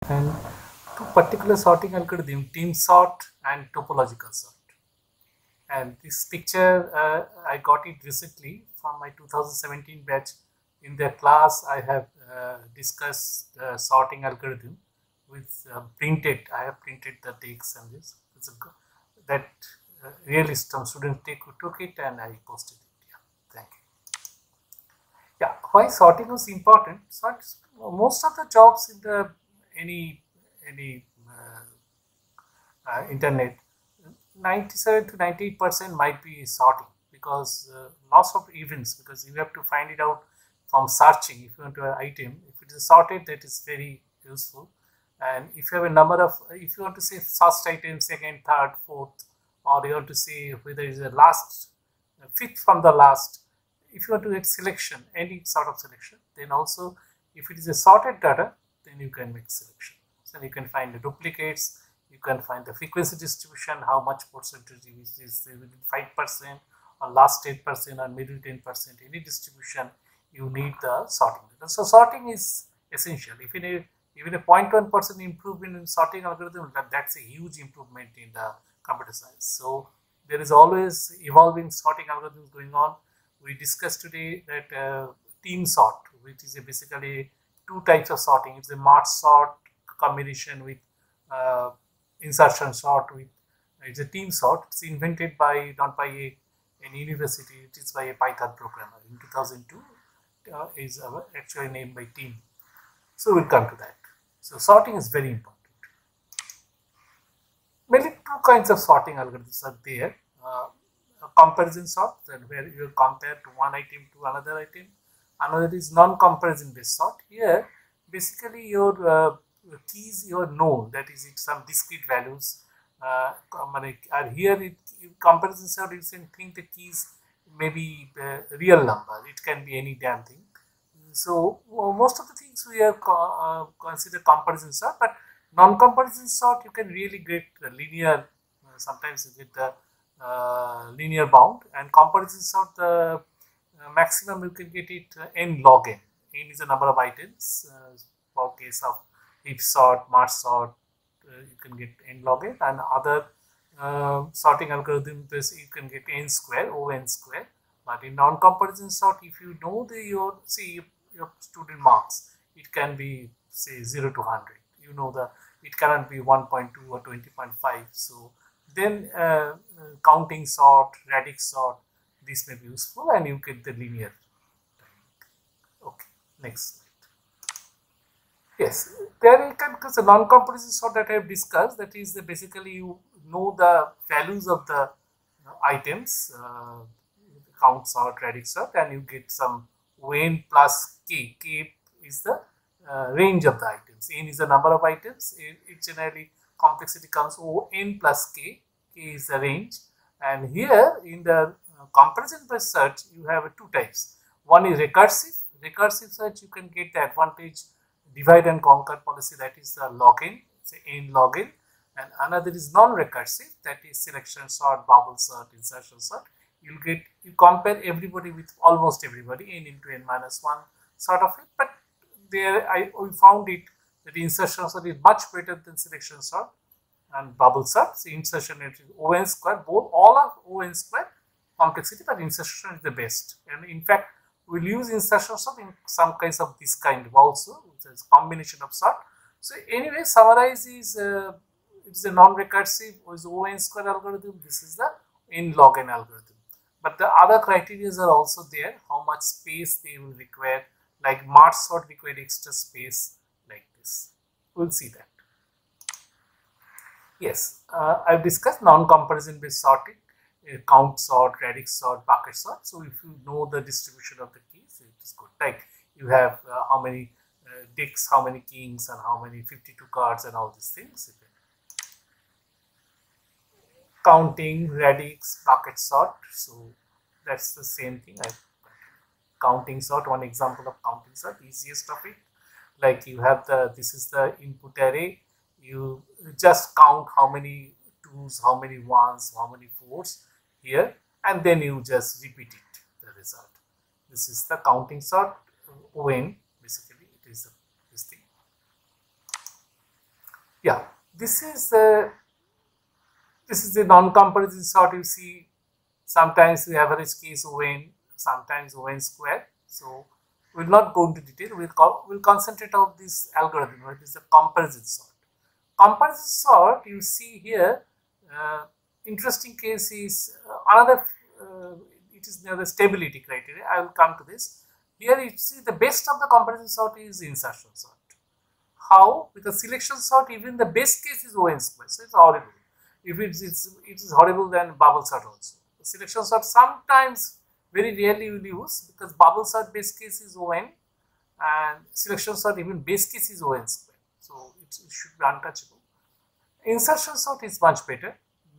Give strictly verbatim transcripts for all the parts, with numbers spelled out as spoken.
and two particular sorting algorithm, team sort and topological sort. And this picture, uh, I got it recently from my two thousand seventeen batch. In their class, I have uh, discussed the sorting algorithm with uh, printed. I have printed the text and this. It's a, that uh, really some students take, took it and I posted it. Yeah, thank you. Yeah, why sorting was important? So most of the jobs in the any any uh, uh, internet, ninety-seven to ninety-eight percent might be sorting because uh, lots of events, because you have to find it out from searching. If you want to an item, if it is sorted, that is very useful. And if you have a number of, if you want to say first item, second, third, fourth, or you want to say whether it is the last, uh, fifth from the last, if you want to get selection, any sort of selection, then also if it is a sorted data, then you can make selection. So you can find the duplicates, you can find the frequency distribution, how much percentage is this within five percent or last ten percent or middle ten percent, any distribution, you need the sorting data. So sorting is essential. If in a, even a zero point one percent improvement in sorting algorithm, that, that's a huge improvement in the computer science. So there is always evolving sorting algorithms going on. We discussed today that uh, team sort, which is a basically two types of sorting. It's a merge sort combination with uh, insertion sort with, it's a team sort. It's invented by, not by a, an university, it is by a Python programmer in two thousand two, uh, is uh, actually named by team. So we'll come to that. So sorting is very important. Mainly two kinds of sorting algorithms are there. Uh, a comparison sort, that where you compare to one item to another item. Another is non-comparison based sort. Here, basically your uh, keys you know, that is it some discrete values. Uh, are here it, in comparison sort, you can think the keys may be uh, real number. It can be any damn thing. So uh, most of the things we are uh, consider comparison sort, but non-comparison sort you can really get the linear. Uh, sometimes you get the uh, linear bound, and comparison sort the uh, maximum you can get it uh, n log n. N is the number of items. Uh, for case of if sort, merge sort, uh, you can get n log n, and other uh, sorting algorithm you can get n square, O n square. But in non-comparison sort, if you know the your see your student marks, it can be say zero to one hundred. You know the it cannot be one point two or twenty point five. So then uh, uh, counting sort, radix sort, this may be useful, and you get the linear. Okay, next slide. Yes, there you can, because the non-comparison sort that I have discussed, that is the basically you know the values of the uh, items, uh, count sort, radix sort, and you get some n plus k. K is the uh, range of the items. N is the number of items. It, it generally complexity comes O n plus k. K is the range, and here in the uh, comparison based search you have uh, two types. One is recursive. Recursive search you can get the advantage divide and conquer policy, that is the log n, say n log n, and another is non-recursive, that is selection sort, bubble sort, insertion sort. You'll get, you compare everybody with almost everybody, n into n minus one sort of it, but there I we found it that insertion sort is much better than selection sort and bubble sort. So insertion is O n square, both all are O n square complexity, but insertion is the best. And in fact, we'll use insertion sort in some kinds of this kind also, which is combination of sort. So anyway, summarize is uh, it's a non-recursive with O n square algorithm. This is the n log n algorithm. But the other criteria are also there. How much space they will require, like merge sort require extra space like this. We'll see that. Yes, uh, I've discussed non-comparison based sorting. Uh, count sort, radix sort, bucket sort. So if you know the distribution of the keys, it is good. Like you have uh, how many uh, dicks, how many kings, and how many fifty-two cards, and all these things. Counting, radix, bucket sort. So that's the same thing. I, counting sort, one example of counting sort, easiest of it. Like you have the, this is the input array. You just count how many twos, how many ones, how many fours here, and then you just repeat it, the result. This is the counting sort, O n, basically it is this thing. Yeah, this is the this is the non-comparison sort. You see, sometimes we average case O n, sometimes O n square. So we will not go into detail. We'll we'll concentrate on this algorithm, which is the comparison sort. Comparison sort, you see here, uh, interesting case is uh, another. Uh, it is near the stability criteria. I will come to this. Here you see the best of the comparison sort is insertion sort. How? Because selection sort, even the best case is O n square, so it's horrible. If it's, it's it is horrible, then bubble sort also. The selection sort sometimes, very rarely will use, because bubble sort best case is O n, and selection sort even best case is O n square, so it, it should be untouchable. Insertion sort is much better,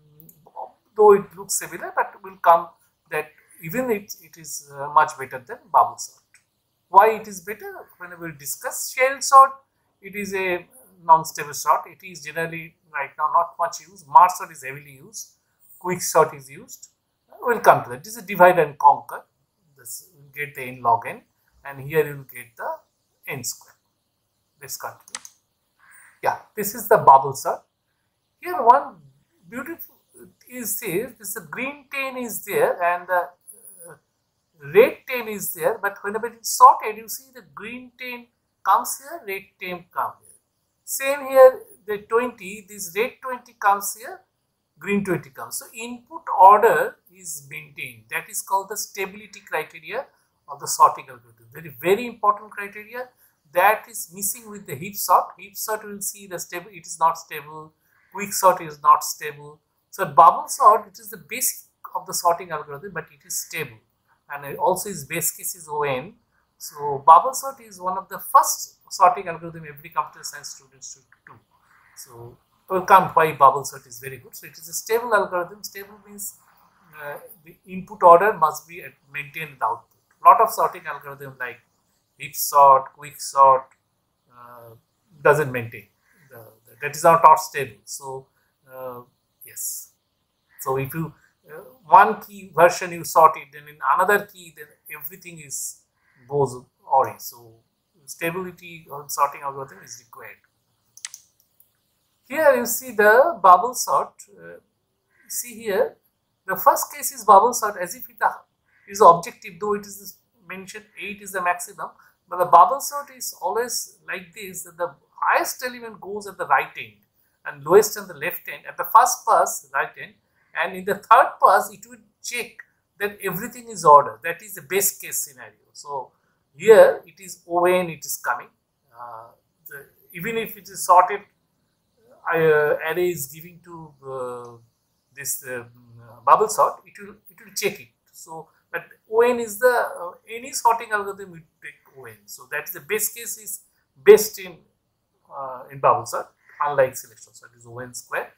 though it looks similar, but will come that even it, it is uh, much better than bubble sort. Why it is better? When we will discuss shell sort, it is a non-stable sort. It is generally right now not much used. Merge sort is heavily used. Quick sort is used. We will come to that. This is a divide and conquer. This will get the n log n, and here you will get the n square. Let's continue. Yeah, this is the bubble sort. Here one beautiful is this. This green ten is there and the uh, red ten is there. But whenever it is sorted, you see the green ten comes here, red ten comes here. Same here, the twenty, this red twenty comes here, green twenty comes. So input order is maintained. That is called the stability criteria of the sorting algorithm. Very, very important criteria that is missing with the heap sort. Heap sort will see the stable, it is not stable. Quick sort is not stable. So bubble sort, it is the basic of the sorting algorithm, but it is stable. And it also is base case is O n. So bubble sort is one of the first sorting algorithm every computer science student should do. So we'll come why bubble sort is very good. So it is a stable algorithm. Stable means uh, the input order must be maintained in the output. Lot of sorting algorithm like heap sort, quick sort uh, doesn't maintain. The, the, that is not, not stable. So uh, yes. So if you uh, one key version you sort it, then in another key, then everything is goes awry. So stability on sorting algorithm is required. Here you see the bubble sort. Uh, see here, the first case is bubble sort as if it is objective, though it is mentioned eight is the maximum. But the bubble sort is always like this, that the highest element goes at the right end and lowest at the left end. At the first pass, right end, and in the third pass, it will check that everything is ordered. That is the best case scenario. So here it is O n, it is coming. Uh, the, even if it is sorted, uh, array is giving to uh, this uh, bubble sort, it will it will check it. So, but O n is the uh, any sorting algorithm will take O n. So that is the best case is best in uh, in bubble sort, unlike selection sort is O n square.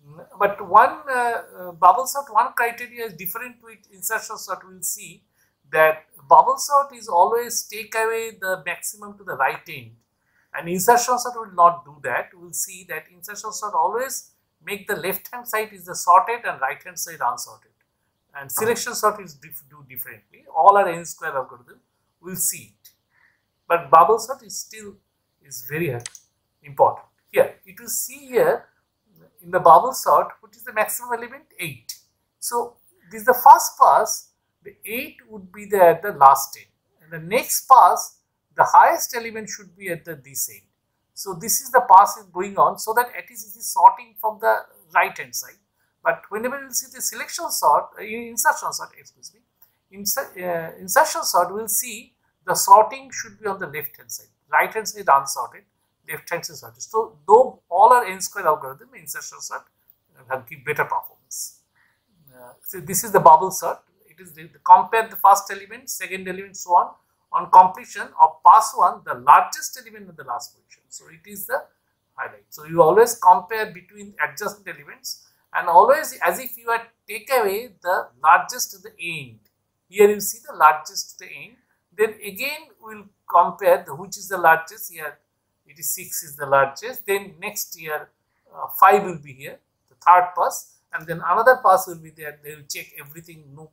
But one uh, uh, bubble sort, one criteria is different with insertion sort. We will see that bubble sort is always take away the maximum to the right end, and insertion sort will not do that. We will see that insertion sort always make the left hand side is the sorted and right hand side unsorted, and selection sort is diff do differently. All are n square algorithm. We will see it, but bubble sort is still is very important. Here you will see here in the bubble sort, what is the maximum element? eight. So this is the first pass. The eight would be there at the last end, and the next pass, the highest element should be at the this end. So this is the pass is going on, so that at least it is sorting from the right hand side. But whenever you see the selection sort, uh, insertion sort, excuse me, inser, uh, insertion sort, we will see the sorting should be on the left hand side. Right hand side unsorted, left hand side sorted. So though all are n square algorithm, insertion sort have give better performance. Uh, so this is the bubble sort. It is the, the compare the first element, second element, so on. On completion of pass one, the largest element in the last position. So it is the highlight. So you always compare between adjacent elements, and always as if you are take away the largest to the end. Here you see the largest to the end. Then again we will compare the which is the largest. Here it is six is the largest. Then next year uh, five will be here, the third pass, and then another pass will be there. They will check everything. No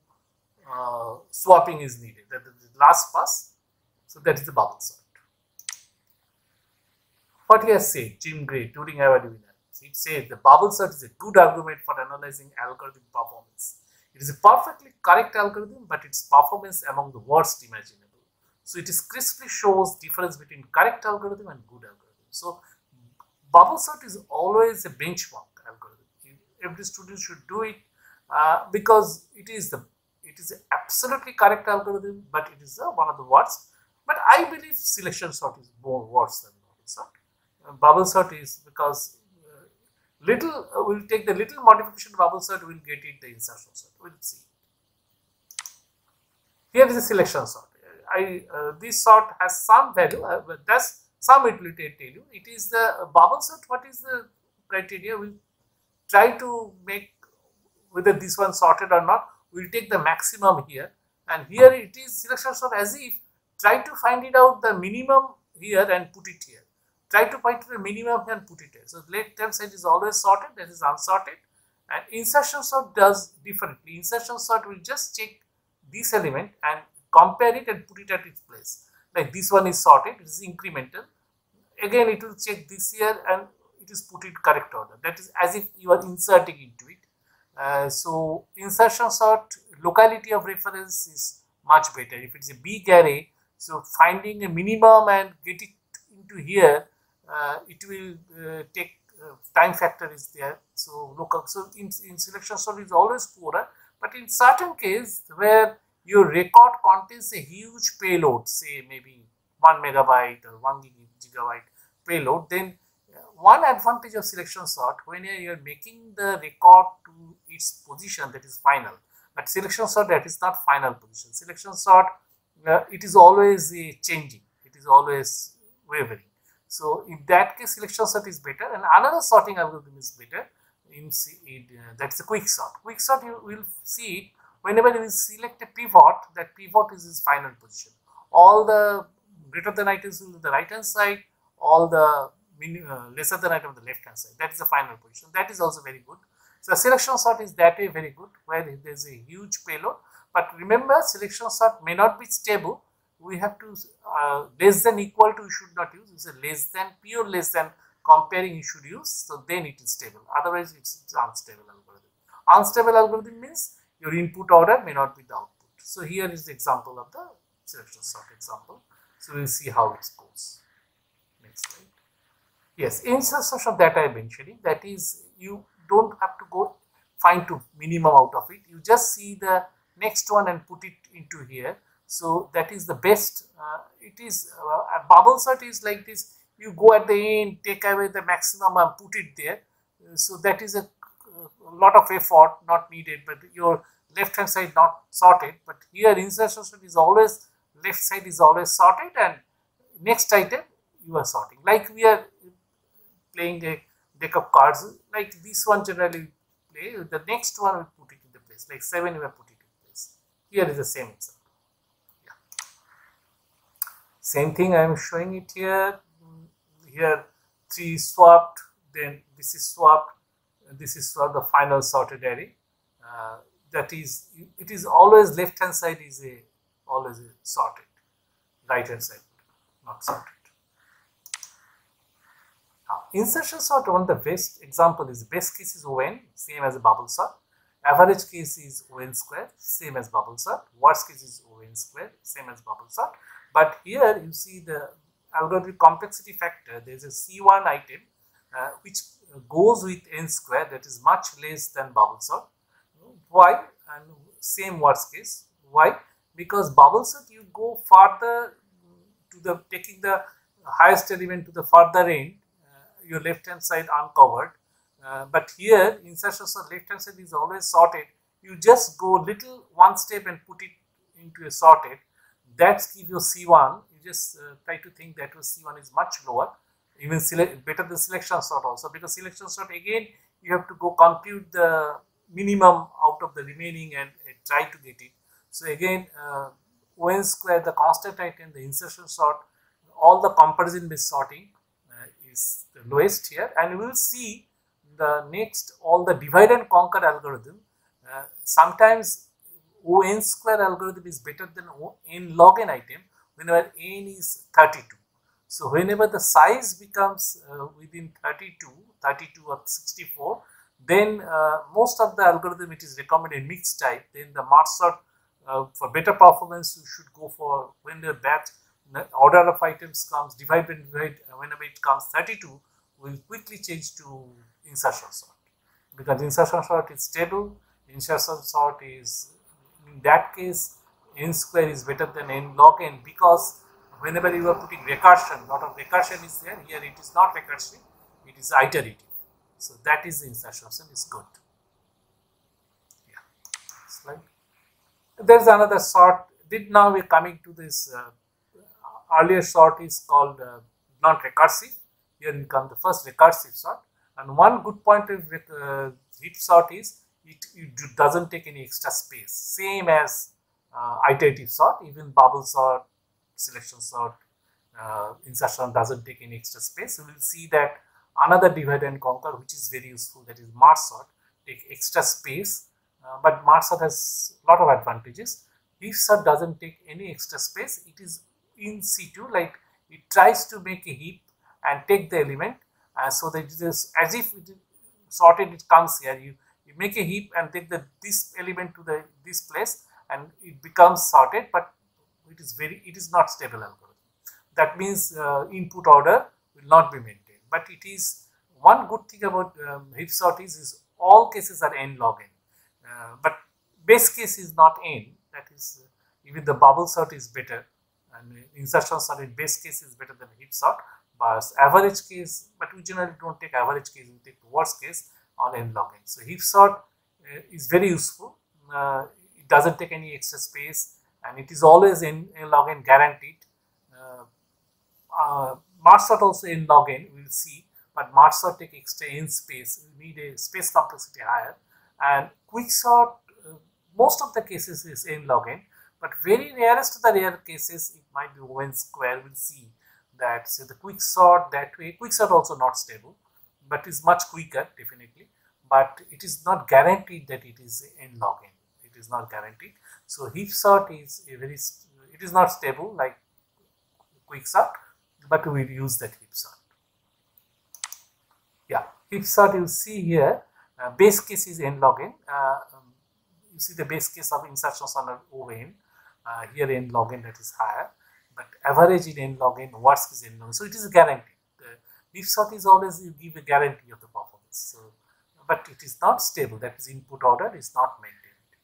uh, swapping is needed. That is the last pass. So that is the bubble sort. What he has said, Jim Gray, Turing Award winner. It says the bubble sort is a good argument for analyzing algorithm performance. It is a perfectly correct algorithm, but its performance among the worst imaginable. So it is crisply shows difference between correct algorithm and good algorithm. So bubble sort is always a benchmark algorithm. Every student should do it uh, because it is the it is an absolutely correct algorithm, but it is uh, one of the worst. But I believe selection sort is more worse than bubble sort. Uh, bubble sort is because little uh, we'll take the little modification bubble sort, we'll get it the insertion sort. We'll see. Here is the selection sort. I uh, this sort has some value, uh, but that's some it will tell you. It is the uh, bubble sort. What is the criteria? We'll try to make whether this one sorted or not. We'll take the maximum here, and here it is selection sort as if try to find it out the minimum here and put it here. Try to find the minimum here and put it here. So left hand side is always sorted, that is unsorted, and insertion sort does differently. Insertion sort will just check this element and compare it and put it at its place. Like this one is sorted, it is incremental. Again, it will check this here and it is put in correct order. That is as if you are inserting into it. Uh, so insertion sort locality of reference is much better. If it's a big array, so finding a minimum and get it into here, uh, it will uh, take uh, time factor is there. So local, so in, in selection sort is always poorer. But in certain case where your record contains a huge payload, say maybe one megabyte or one gigabyte payload, then one advantage of selection sort when you are making the record to its position, that is final. But selection sort, that is not final position. Selection sort, uh, it is always uh, changing. It is always wavering. So in that case, selection sort is better. And another sorting algorithm is better. In, in uh, that's a quick sort. Quick sort, you will see it whenever you select a pivot. That pivot is its final position. All the greater than items will be the right hand side. All the Uh, lesser than item on the left hand side. That is the final position. That is also very good. So the selection sort is that way very good, where there is a huge payload. But remember, selection sort may not be stable. We have to uh, less than equal to you should not use. It's a less than, pure less than comparing you should use. So then it is stable. Otherwise it's, it's unstable algorithm. Unstable algorithm means your input order may not be the output. So here is the example of the selection sort example. So we will see how it goes. Next slide. Yes, insertion sort that I am mentioning, that is you don't have to go find to minimum out of it. You just see the next one and put it into here. So that is the best. Uh, it is uh, a bubble sort is like this. You go at the end, take away the maximum and put it there. Uh, so that is a, a lot of effort not needed, but your left hand side not sorted. But here insertion sort is always left side is always sorted, and next item you are sorting. Like we are playing a deck of cards, like this one generally play, the next one will put it in the place, like seven we will put it in place. Here is the same example. Yeah. Same thing I am showing it here. Here three swapped, then this is swapped, this is swapped, the final sorted array. Uh, that is, it is always left hand side is a always a sorted, right hand side not sorted. Now, insertion sort, one of the best example is best case is O n, same as a bubble sort. Average case is O n square, same as bubble sort. Worst case is O n square, same as bubble sort. But here you see the algorithmic complexity factor. There is a C one item uh, which goes with n square, that is much less than bubble sort. Why? And same worst case. Why? Because bubble sort you go further to the taking the highest element to the further end. Your left hand side uncovered, uh, but here insertion sort left hand side is always sorted. You just go little one step and put it into a sorted. That's give you C one. You just uh, try to think that your C one is much lower, even select better than selection sort also, because selection sort again you have to go compute the minimum out of the remaining and uh, try to get it. So again uh, O n square, the constant item, the insertion sort, all the comparison based sorting is the lowest here, and we will see the next all the divide and conquer algorithm. Uh, sometimes O n square algorithm is better than O n log n item whenever n is thirty-two. So whenever the size becomes uh, within thirty-two, thirty-two or sixty-four, then uh, most of the algorithm it is recommended mixed type. Then the merge sort uh, for better performance you should go for when the batch the order of items comes divide and divide uh, whenever it comes thirty-two, will quickly change to insertion sort, because insertion sort is stable. Insertion sort is, in that case, n square is better than n log n, because whenever you are putting recursion, lot of recursion is there. Here it is not recursive, it is iterative. So that is the insertion is good. Yeah. Slide. There is another sort. Did now we are coming to this uh, earlier sort is called uh, non-recursive. Here we come the first recursive sort. And one good point with uh, heap sort is it, it doesn't take any extra space. Same as uh, iterative sort, even bubble sort, selection sort, uh, insertion doesn't take any extra space. So we will see that another divide and conquer, which is very useful, that is merge sort, take extra space, uh, but merge sort has a lot of advantages. Heap sort doesn't take any extra space. It is in situ, like it tries to make a heap and take the element, uh, so that it is as if it is sorted. It comes here. You you make a heap and take the this element to the this place, and it becomes sorted. But it is very it is not stable algorithm. That means uh, input order will not be maintained. But it is one good thing about um, heap sort is, is all cases are n log n, uh, but base case is not n. That is uh, even the bubble sort is better, and insertion sort in base case is better than heap sort. But average case, but we generally don't take average case, we take worst case on n log n. So heap sort uh, is very useful. Uh, it doesn't take any extra space, and it is always n, n log n guaranteed. Uh, uh, merge sort also n log n, we will see, but merge sort take extra n space. We need a space complexity higher, and quick sort uh, most of the cases is n log n, but very rarest of the rare cases it might be O n square. We'll see that. So the quick sort that way, quick sort also not stable, but is much quicker definitely, but it is not guaranteed that it is n log n. It is not guaranteed. So heap sort is a very it is not stable like quick sort, but we use that heap sort. Yeah, heap sort you see here, uh, base case is n log n. Uh, um, you see the base case of insertions on O n. Uh, here n log n, that is higher, but average in n log n, worst is n log n. So it is guaranteed. The heap sort is always you give a guarantee of the performance. So, but it is not stable. That is input order is not maintained.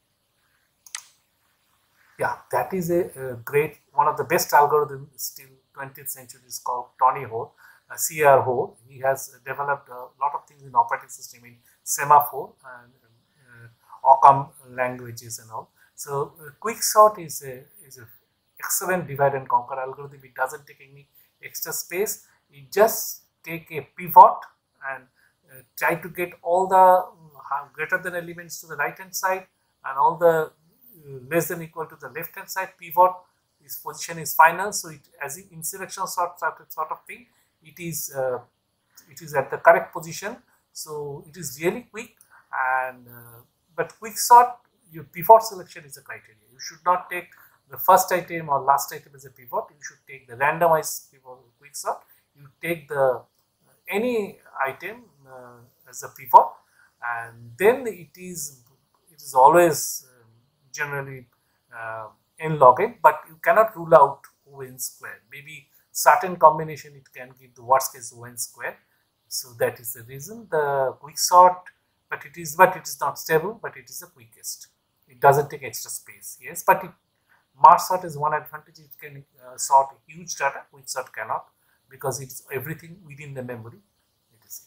Yeah, that is a, a great one of the best algorithms still twentieth century is called Tony Hoare, uh, C R Hoare. He has developed a lot of things in operating system in semaphore and uh, Occam languages and all. So uh, quick sort is a is a excellent divide and conquer algorithm. It doesn't take any extra space. It just take a pivot and uh, try to get all the uh, greater than elements to the right hand side and all the uh, less than equal to the left hand side. Pivot its position is final, so it as in selection sort sort of thing, it is uh, it is at the correct position. So it is really quick, and uh, but quick sort, your pivot selection is a criteria. You should not take the first item or last item as a pivot. You should take the randomized pivot quick sort. You take the uh, any item uh, as a pivot, and then it is it is always uh, generally uh, n log n, but you cannot rule out O n square. Maybe certain combination it can give the worst case O n square. So that is the reason the quick sort, but it is but it is not stable, but it is the quickest. It doesn't take extra space. Yes, but it, merge sort is one advantage. It can uh, sort huge data. Quick sort cannot, because it's everything within the memory. It is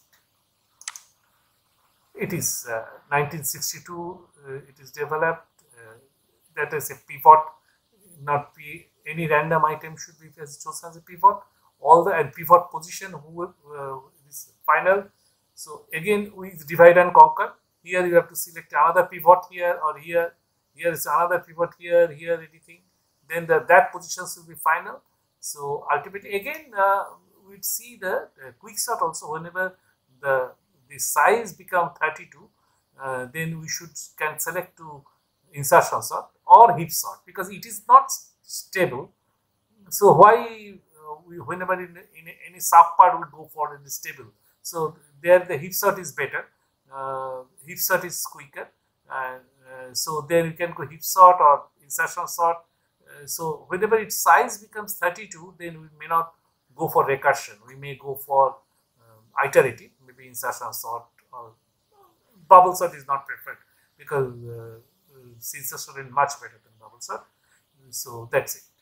it. It is uh, nineteen sixty-two. Uh, it is developed. Uh, that is a pivot. Not be any random item should be chosen as a pivot. All the and pivot position who uh, is final. So again with divide and conquer. Here you have to select another pivot here or here. Here is another pivot here. Here anything. Then the, that position will be final. So ultimately again uh, we see the, the quick sort also whenever the the size become thirty-two, uh, then we should can select to insertion sort or heap sort, because it is not stable. So why uh, we, whenever in, in any sub part we go for the stable. So there the heap sort is better, uh, heap sort is quicker, and uh, so there you can go heap sort or insertion sort. Uh, so whenever its size becomes thirty-two, then we may not go for recursion. We may go for um, iterative, maybe insertion sort, or bubble sort is not preferred because uh, scissor sort is much better than bubble sort. So that's it.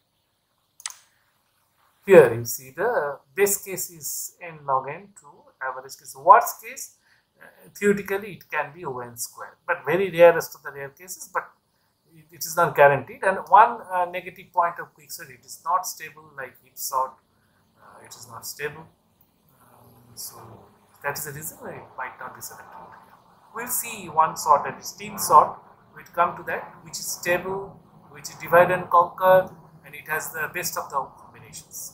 Here you see the best case is n log n to average case. Worst case, uh, theoretically it can be O n square, but very rarest of the rare cases, but it, it is not guaranteed. And one uh, negative point of quicksort, it is not stable like heap sort, uh, it is not stable. Um, so that is the reason it might not be selected. We'll see one sort, that is team sort. We'll come to that, which is stable, which is divide and conquer, and it has the best of the combinations.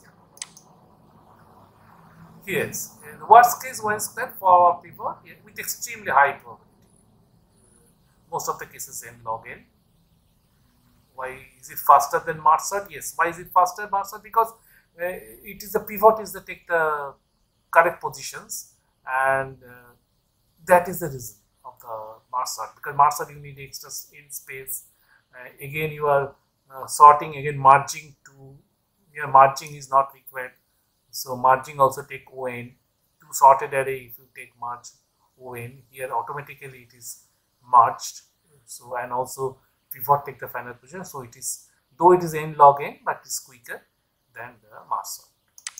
Yes, in the worst case one square for pivot with extremely high probability. Most of the cases n log n. Why is it faster than merge sort? Yes. Why is it faster than merge sort? Because uh, it is the pivot is the take the correct positions, and uh, that is the reason of the merge sort. Because merge sort you need extra in space. Uh, again you are uh, sorting, again merging to, here merging is not required. So merging also take O n. To sorted array, if you take merge O n, here automatically it is merged. So and also pivot take the final position. So it is, though it is n log n, but it is quicker than the merge sort.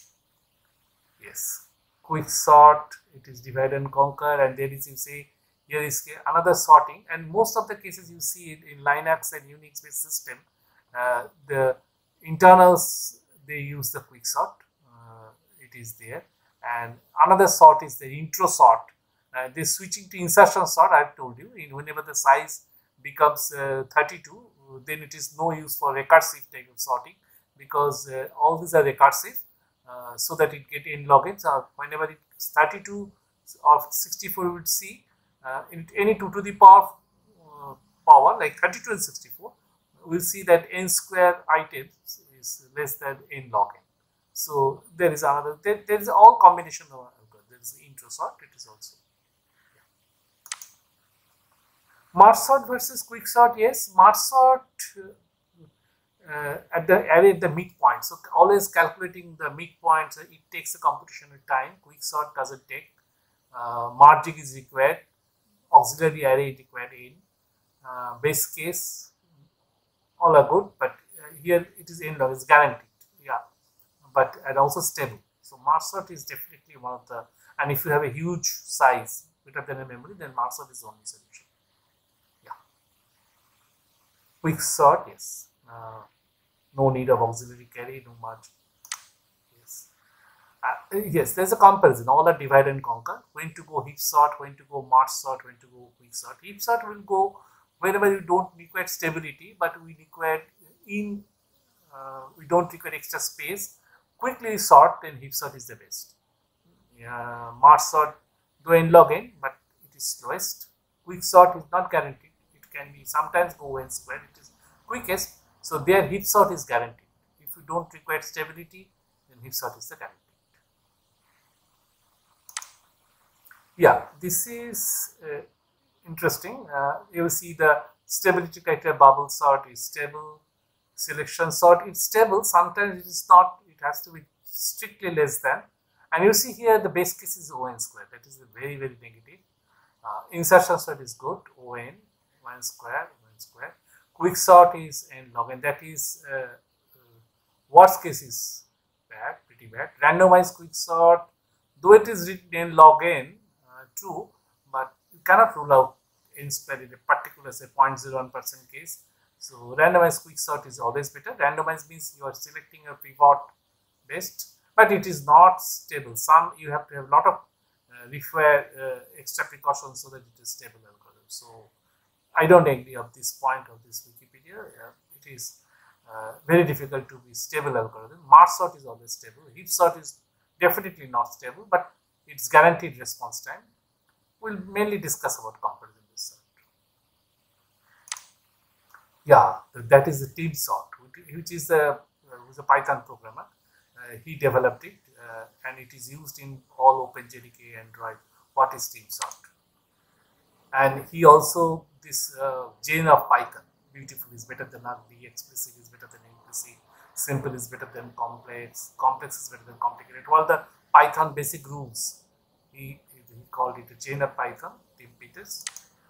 Yes, quick sort, it is divide and conquer, and there is, you say, here is another sorting, and most of the cases you see it in Linux and Unix based system, uh, the internals they use the quick sort. It is there, and another sort is the intro sort. Uh, this switching to insertion sort, I have told you, in whenever the size becomes uh, thirty-two, then it is no use for recursive type of sorting, because uh, all these are recursive, uh, so that it get n log n. So whenever it is thirty-two or sixty-four, you would see uh, in any two to the power uh, power like thirty-two and sixty-four, we'll see that n square items is less than n log n. So there is another, there, there is all combination of algorithm. There is the intro sort, it is also. Yeah. Merge sort versus quick sort, yes, merge sort uh, at the array at the midpoint. So always calculating the midpoint, so it takes a computational time. Quick sort doesn't take. Uh, merging is required, auxiliary array is required in. Uh, base case, all are good, but uh, here it is n log, it's guaranteed. Yeah. But and also stable. So merge sort is definitely one of the, and if you have a huge size greater than a memory, then merge sort is the only solution. Yeah. Quick sort, yes. Uh, no need of auxiliary carry, no merge. Yes. Uh, yes, there's a comparison. All are divide and conquer. When to go heap sort, when to go merge sort, when to go quick sort. Heap sort will go wherever you don't require stability, but we require in uh, we don't require extra space. Quickly sort, then heap sort is the best. Uh, merge sort, do n log n, but it is slowest. Quick sort is not guaranteed. It can be sometimes go n square. It is quickest. So there heap sort is guaranteed. If you don't require stability, then heap sort is the guaranteed. Yeah, this is uh, interesting. Uh, you will see the stability criteria. Bubble sort is stable. Selection sort is stable. Sometimes it is not. It has to be strictly less than, and you see here the base case is O n square. That is very very negative. Uh, insertion sort is good, O n, one square, one square. Quick sort is n log n. That is uh, uh, worst case is bad, pretty bad. Randomized quick sort, though it is written n log n, uh, true, but you cannot rule out n square in a particular say zero point zero one percent case. So randomized quick sort is always better. Randomized means you are selecting a pivot best, but it is not stable. Some you have to have a lot of uh, require uh, extra precautions so that it is stable algorithm. So I don't agree of this point of this Wikipedia. Uh, it is uh, very difficult to be stable algorithm. Merge sort is always stable. Heap sort is definitely not stable, but it's guaranteed response time. We'll mainly discuss about comparison this sort. Yeah, that is the team sort, which is a, uh, who's a Python programmer. Uh, uh, he developed it, uh, and it is used in all OpenJDK, Android. What is TeamSort? And he also, this uh, Jane of Python, beautiful is better than ugly, explicit is better than implicit, simple is better than complex, complex is better than complicated. All the Python basic rules, he, he called it a Jane of Python, Tim Peters.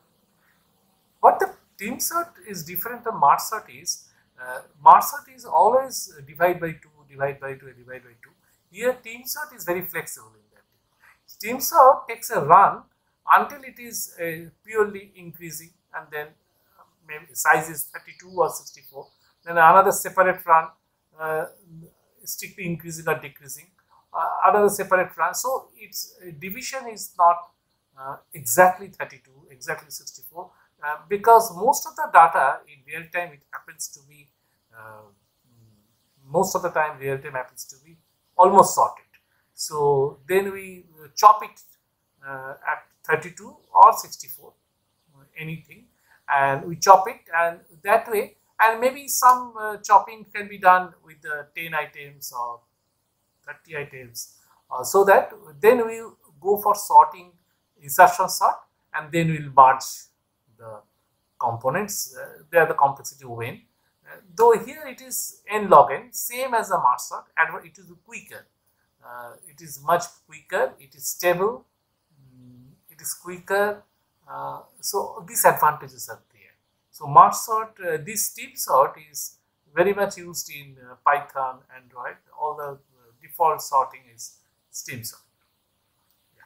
What the TeamSort is different from MartSort is, uh, MartSort is always divide by two, divide by two, divide by two. Here TeamSort is very flexible in that. TeamSort takes a run until it is uh, purely increasing, and then uh, maybe size is thirty-two or sixty-four. Then another separate run, uh, strictly increasing or decreasing. Uh, another separate run. So its uh, division is not uh, exactly thirty-two, exactly sixty-four, uh, because most of the data in real time it happens to be uh, most of the time real time happens to be almost sorted. So then we chop it uh, at thirty-two or sixty-four, anything, and we chop it, and that way, and maybe some uh, chopping can be done with uh, ten items or thirty items, uh, so that then we go for sorting, insertion sort, and then we'll merge the components. Uh, they are the complexity O n. Uh, though here it is n log n, same as the MartSort, and it is quicker. Uh, it is much quicker. It is stable. It is quicker, uh, so these advantages are there. So MartSort, uh, this TeamSort is very much used in uh, Python, Android. All the uh, default sorting is TeamSort. Yeah.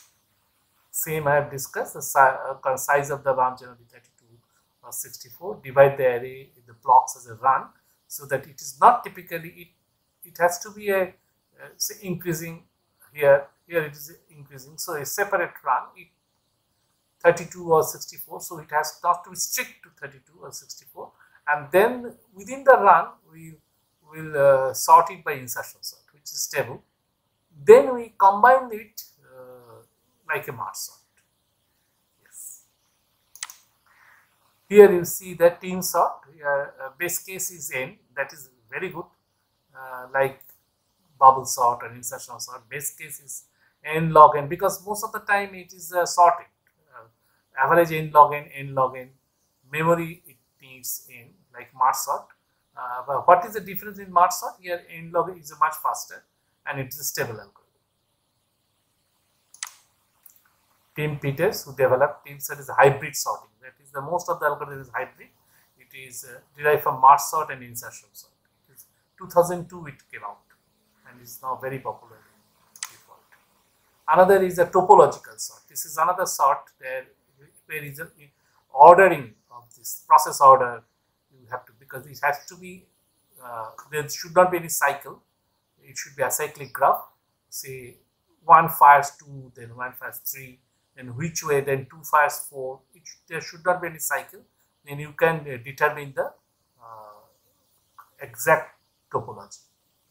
Same I have discussed, the si uh, size of the run generally thirty-two or sixty-four. Divide the array in the blocks as a run, so that it is not typically, it, it has to be a, uh, say increasing here. Here it is increasing, so a separate run, it thirty-two or sixty-four, so it has not to be strict to thirty-two or sixty-four, and then within the run we will uh, sort it by insertion sort, which is stable. Then we combine it uh, like a MartSort. Yes. Here you see that TeamSort, uh, base case is n, that is very good, uh, like bubble sort and insertion sort. Base case is n log n, because most of the time it is uh, sorted. Uh, average n log n, n log n. Memory it needs n, like MartSort. Uh, but what is the difference in MartSort? Here n log n is much faster, and it is a stable algorithm. Tim Peters, who developed TeamSort, is a hybrid sorting. That is, the most of the algorithm is hybrid. It is uh, derived from MartSort and insertion sort. It is two thousand two it came out, and is now very popular. Another is a topological sort. This is another sort where where is a ordering of this process order you have to, because it has to be, uh, there should not be any cycle. It should be a cyclic graph. Say one fires two, then one fires three, then which way, then two fires four. It, there should not be any cycle. Then you can uh, determine the uh, exact topology.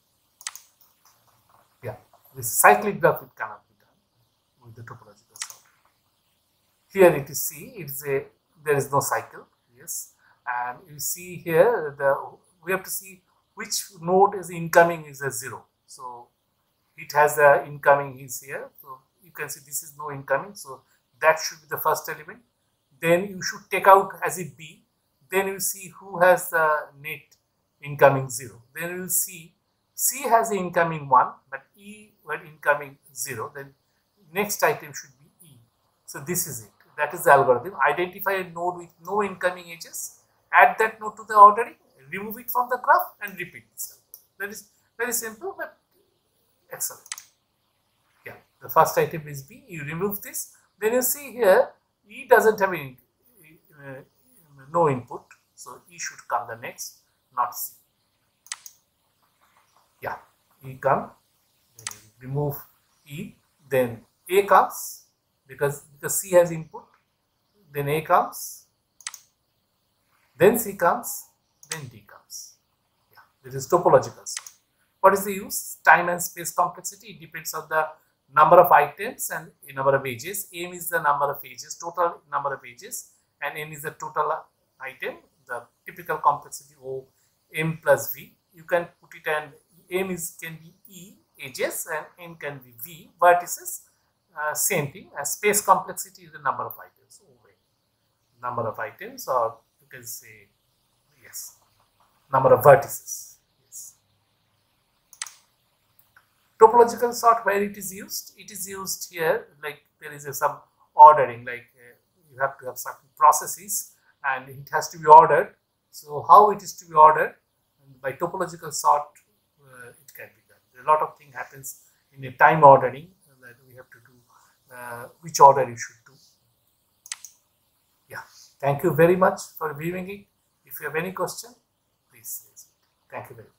Yeah, with cyclic graph it cannot be done with the topological sort. Here it is C, it is a, there is no cycle, yes, and you see here the, we have to see which node is incoming is a zero. So it has the incoming is here, so you can see this is no incoming, so that should be the first element. Then you should take out as a B, then you see who has the net incoming zero. Then you will see C has the incoming one, but E were incoming zero, then next item should be E. So this is it. That is the algorithm. Identify a node with no incoming edges, add that node to the ordering, remove it from the graph, and repeat this. That is very simple but excellent. Yeah, the first item is B. You remove this. Then you see here E doesn't have any, uh, no input, so E should come the next, not C. Yeah, E come, then remove E, then A comes, because, because C has input, then A comes, then C comes, then D comes. Yeah, this is topological sort. What is the use? Time and space complexity. It depends on the number of items and the number of edges. M is the number of edges, total number of edges, and N is the total item. The typical complexity O M plus V. You can put it and M is can be E, edges, and N can be V, vertices. Uh, same thing as space complexity is the number of items. Oh, wait. Number of items, or you can say, yes, number of vertices. Yes. Topological sort, where it is used, it is used here, like there is a, some ordering, like uh, you have to have certain processes and it has to be ordered. So how it is to be ordered? By topological sort, uh, it can be done. A lot of thing happens in a time ordering that we have to do, uh, which order you should do. Yeah, thank you very much for viewing it. If you have any question, please say so. Thank you very much.